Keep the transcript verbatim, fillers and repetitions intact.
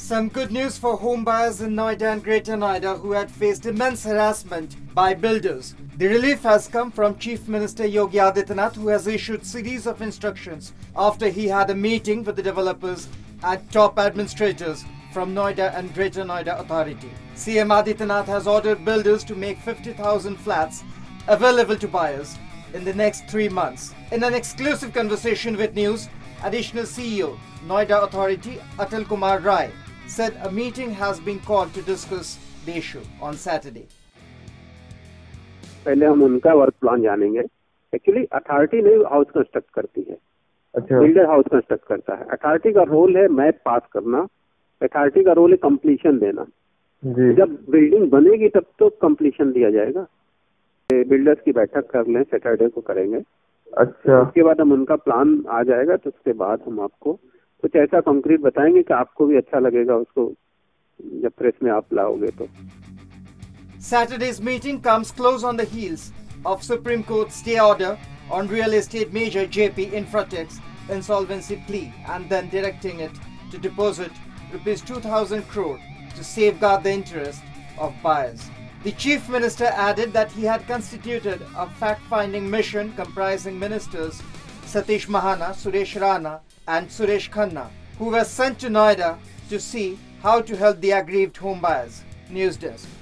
Some good news for homebuyers in Noida and Greater Noida who had faced immense harassment by builders. The relief has come from Chief Minister Yogi Adityanath, who has issued series of instructions after he had a meeting with the developers and top administrators from Noida and Greater Noida Authority. C M Aditynath has ordered builders to make fifty thousand flats available to buyers in the next three months. In an exclusive conversation with NYOOOZ, additional C E O, Noida Authority, Atal Kumar said a meeting has been called to discuss the issue on Saturday. पहले हम उनका work plan जानेंगे. Actually authority नहीं house construct करती है, अच्छा builder house construct करता है. अथॉरिटी का रोल है मैप पास करना, अथॉरिटी का रोल है कंप्लीशन देना. जी. जब बिल्डिंग बनेगी तब तो कंप्लीशन दिया जाएगा. बिल्डर्स की बैठक कर लें, सैटरडे को करेंगे. अच्छा. उसके बाद हम उनका प्लान आ जाएगा तो उसके बाद हम आपको कुछ ऐसा कंक्रीट बताएंगे कि आपको भी अच्छा लगेगा उसको जब प्रेस में आप लाओगे तो. Saturday's meeting comes close on the heels of Supreme Court stay order on real estate major Jaypee Infratech's insolvency plea and then directing it to deposit rupees two thousand crore to safeguard the interest of buyers. The Chief Minister added that he had constituted a fact-finding mission comprising ministers Satish Mahana, Suresh, Rana and Suresh, Khanna, who were sent to Noida to see how to help the aggrieved homebuyers. News Desk.